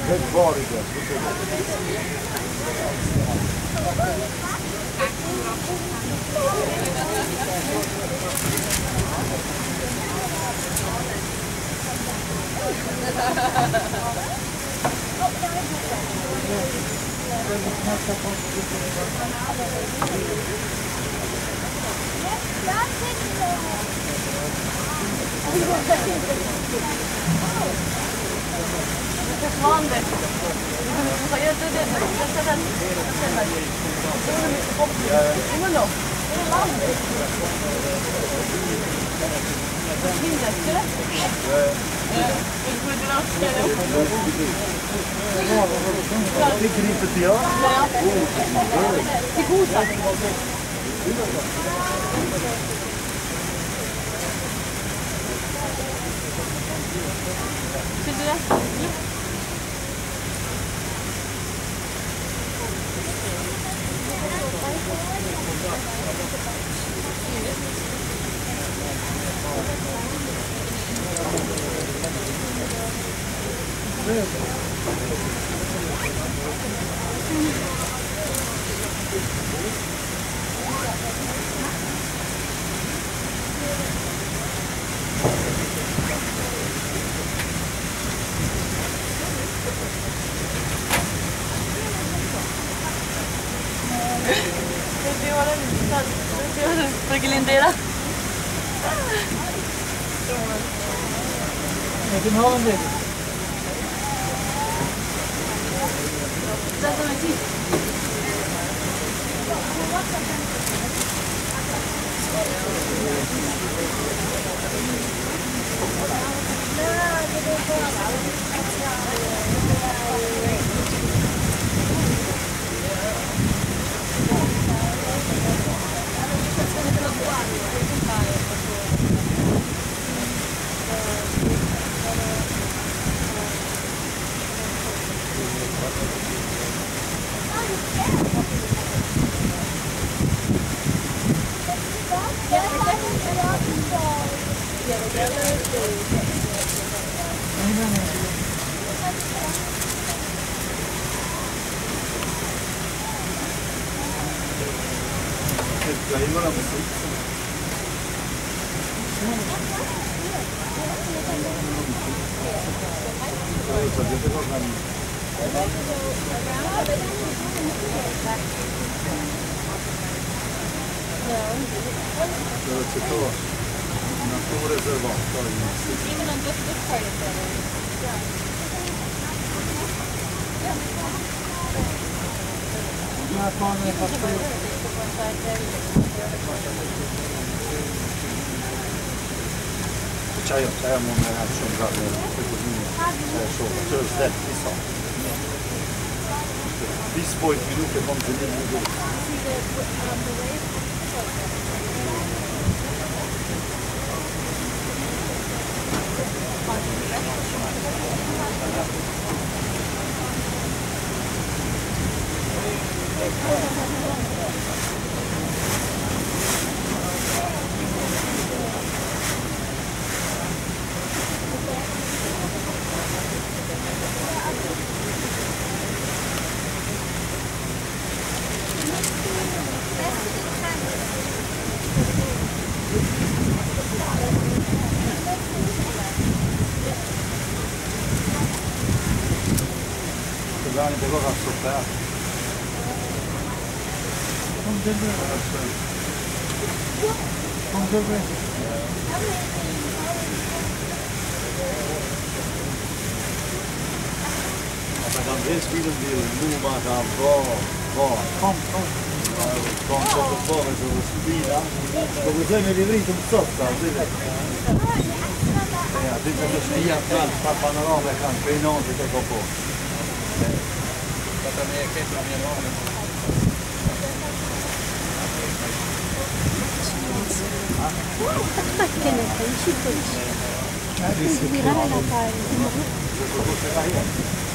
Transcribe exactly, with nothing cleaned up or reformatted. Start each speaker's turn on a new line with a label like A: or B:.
A: Red Borgia, tutto
B: Grande. Vad gör du det? Jag ska den. Immer noch.
A: Tycker ni inte jag?
B: Det är goda. Vill du det? Perché l'intera?
C: Ne kan ha en del.
B: Sätt dem i tid.
A: Una stor reservat.
C: Här får ni fast
A: C'hai, c'hai un ragazzo, un ragazzo, c'è sopra, c'è lo step di so. Bis poi minuti non te ne vedo. Guarda, devo rassottare.
C: Kom dövbe. Kom dövbe.
A: Als ik aan deze film wil, noem maar gaan voor, voor.
C: Kom, kom.
A: Kom tot de voren, zo spina. Come se mi riprito un sotto, ja, dit is de spia, fa panorama, kan peinon, dit is ook op. Dat er meer kent dan meer wonen.
D: Perché ne sei uscito? Girare la pagina.